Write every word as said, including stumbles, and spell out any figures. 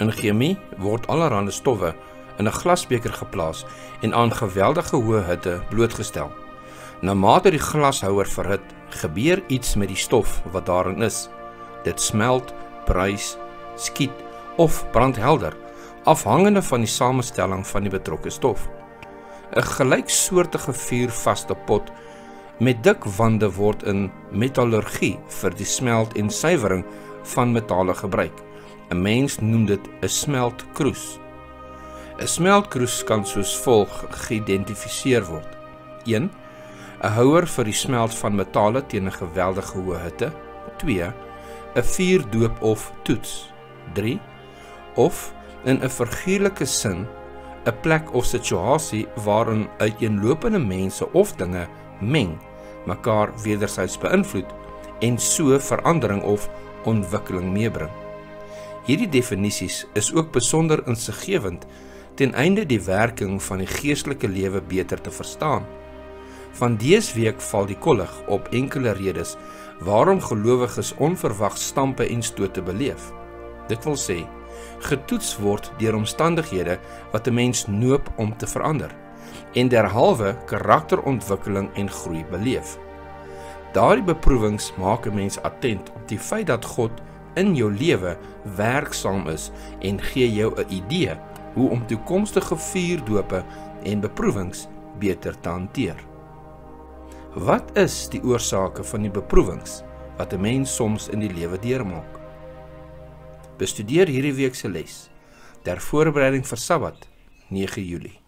In chemie word allerhande stowwe in 'n glasbeker geplaas en aan geweldige hoë hitte blootgestel. Naarmate die glashouer verhit, gebeur iets met die stof wat daarin is. Dit smelt, bruis, skiet of brand helder, afhangende van die samestelling van die betrokke stof. 'n Gelyksoortige vuurvaste pot met dik wande word in metallurgie vir die smelt en suiwering van metale gebruik. 'n Mens noem dit 'n smeltkroes. 'n Smeltkroes kan soos volg geïdentifiseer word. een 'n houer vir die smelt van metale teen 'n geweldige hoë hitte. twee 'n vuurdoop of toets. drie Of in 'n figuurlike sin 'n plek of situasie waarin uiteenlopende mense of dinge meng, mekaar wederzijds beïnvloed en so verandering of ontwikkeling meebring. Hierdie definisies is ook besonder insiggewend ten einde die werking van die geestelike lewe beter te verstaan. Van dese week val die kollig op enkele redes waarom gelowiges onverwags stampe en stote beleef. Dit wil sê, getoets word deur omstandighede wat 'n mens noop om te verander en derhalwe karakterontwikkeling en groei beleef. Daardie beproewings maak 'n mens attent op die feit dat God in jou lewe werksaam is en gee jou 'n idee hoe om toekomstige vuurdope en beproewings beter te hanteer. Wat is die oorsake van die beproewings wat 'n mens soms in die lewe deurmaak? Bestudeer hierdie week se les ter voorbereiding vir Sabbat, nege Julie.